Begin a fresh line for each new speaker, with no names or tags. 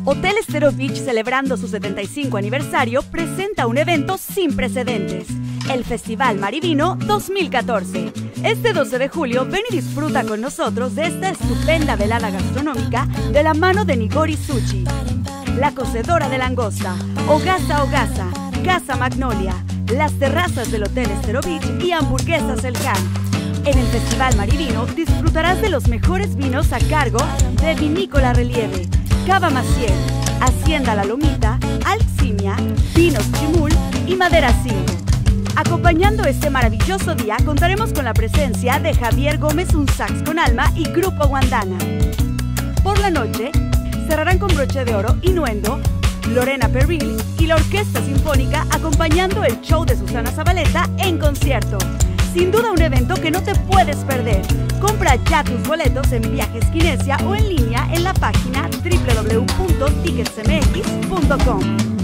Hotel Estero Beach, celebrando su 75 aniversario, presenta un evento sin precedentes, el Festival Marivino 2014. Este 12 de julio, ven y disfruta con nosotros de esta estupenda velada gastronómica de la mano de Nigori Sushi, La Cocedora de Langosta, Ogasa Ogasa, Casa Magnolia, las terrazas del Hotel Estero Beach y Hamburguesas El Can. En el Festival Marivino disfrutarás de los mejores vinos a cargo de Vinícola Relieve, Cava Maciel, Hacienda La Lomita, Alximia, Vinos Chimul y Madera 5. Acompañando este maravilloso día contaremos con la presencia de Javier Gómez Un Sax con Alma y Grupo Guandana. Por la noche cerrarán con broche de oro Innuendo, Lorena Perril y la Orquesta Sinfónica acompañando el show de Susana Zabaleta en concierto. Sin duda un evento que no te puedes perder. Compra ya tus boletos en Viajes Kinesia o en línea en la página www.ticketsmx.com.